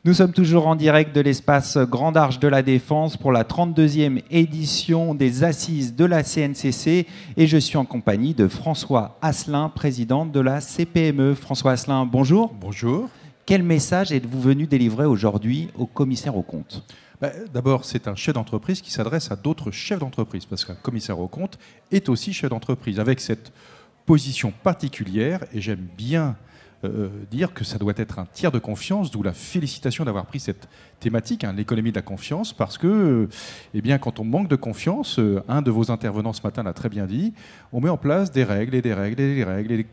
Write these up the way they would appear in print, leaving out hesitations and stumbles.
Nous sommes toujours en direct de l'espace Grand Arche de la Défense pour la 32e édition des Assises de la CNCC et je suis en compagnie de François Asselin, président de la CPME. François Asselin, bonjour. Bonjour. Quel message êtes-vous venu délivrer aujourd'hui au commissaire aux comptes ? D'abord, c'est un chef d'entreprise qui s'adresse à d'autres chefs d'entreprise, parce qu'un commissaire aux comptes est aussi chef d'entreprise, avec cette position particulière, et j'aime bien dire que ça doit être un tiers de confiance, d'où la félicitation d'avoir pris cette thématique, l'économie de la confiance, parce que quand on manque de confiance, un de vos intervenants ce matin l'a très bien dit, on met en place des règles et des règles et des règles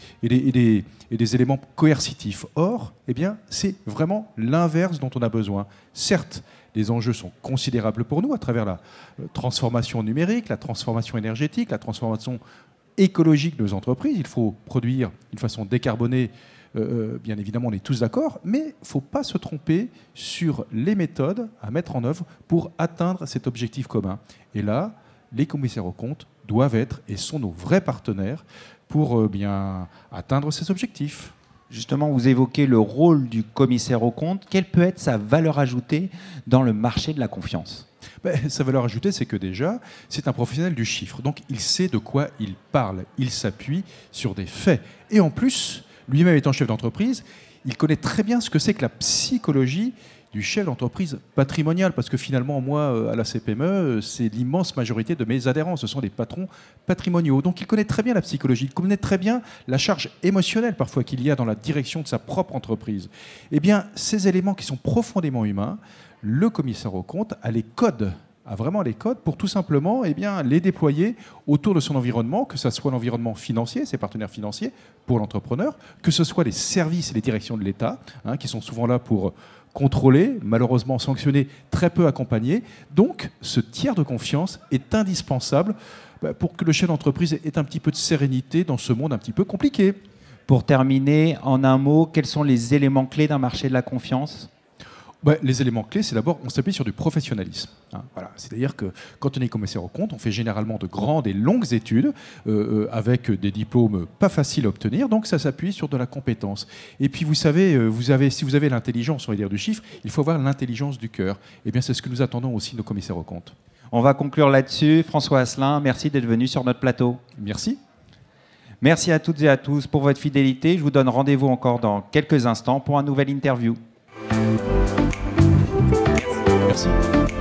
et des éléments coercitifs. Or, c'est vraiment l'inverse dont on a besoin. Certes, les enjeux sont considérables pour nous à travers la transformation numérique, la transformation énergétique, la transformation écologique de nos entreprises. Il faut produire d'une façon décarbonée, bien évidemment, on est tous d'accord, mais il ne faut pas se tromper sur les méthodes à mettre en œuvre pour atteindre cet objectif commun. Et là, les commissaires aux comptes doivent être et sont nos vrais partenaires pour atteindre ces objectifs. Justement, vous évoquez le rôle du commissaire aux comptes. Quelle peut être sa valeur ajoutée dans le marché de la confiance ? Sa valeur ajoutée, c'est que déjà, c'est un professionnel du chiffre. Donc, il sait de quoi il parle. Il s'appuie sur des faits. Et en plus, lui-même étant chef d'entreprise, il connaît très bien ce que c'est que la psychologie du chef d'entreprise patrimonial. Parce que finalement, moi, à la CPME, c'est l'immense majorité de mes adhérents. Ce sont des patrons patrimoniaux. Donc, il connaît très bien la psychologie. Il connaît très bien la charge émotionnelle, parfois, qu'il y a dans la direction de sa propre entreprise. Ces éléments qui sont profondément humains, le commissaire aux comptes a vraiment les codes pour tout simplement les déployer autour de son environnement, que ce soit l'environnement financier, ses partenaires financiers pour l'entrepreneur, que ce soit les services et les directions de l'État, qui sont souvent là pour contrôler, malheureusement sanctionner, très peu accompagner. Donc, ce tiers de confiance est indispensable pour que le chef d'entreprise ait un petit peu de sérénité dans ce monde un petit peu compliqué. Pour terminer, en un mot, quels sont les éléments clés d'un marché de la confiance ? Les éléments clés, c'est d'abord, on s'appuie sur du professionnalisme. Voilà. C'est-à-dire que quand on est commissaire aux comptes, on fait généralement de grandes et longues études avec des diplômes pas faciles à obtenir. Donc, ça s'appuie sur de la compétence. Et puis, vous savez, si vous avez l'intelligence, on va dire, du chiffre, il faut avoir l'intelligence du cœur. C'est ce que nous attendons aussi de nos commissaires aux comptes. On va conclure là-dessus. François Asselin, merci d'être venu sur notre plateau. Merci. Merci à toutes et à tous pour votre fidélité. Je vous donne rendez-vous encore dans quelques instants pour un nouvel interview. Merci.